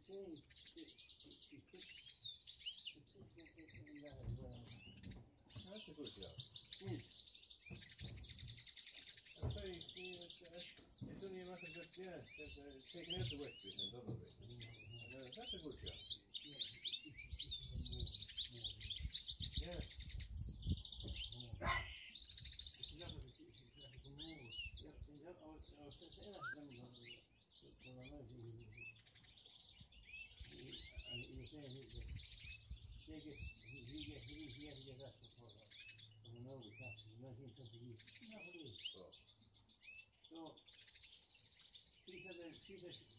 That's a good job. Yes. And so it's only a matter of just, taking out the wet bit and double bit. That's a good job. Yeah. So, she said